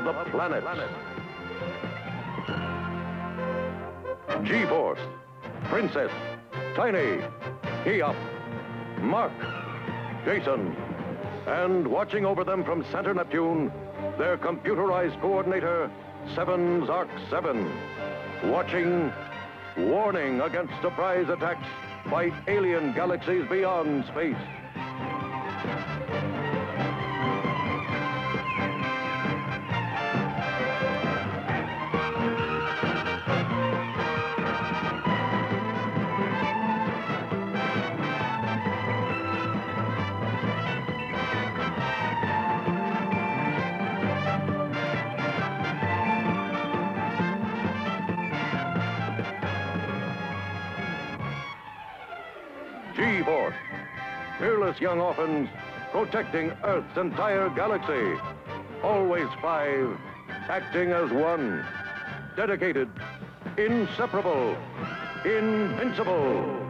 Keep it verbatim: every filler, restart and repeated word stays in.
the planets. G-Force, Princess, Tiny, Eop, Mark, Jason, and watching over them from Center Neptune, their computerized coordinator, Seven Zark seven, watching, warning against surprise attacks by alien galaxies beyond space. G-Force, fearless young orphans protecting Earth's entire galaxy. Always five, acting as one. Dedicated, inseparable, invincible.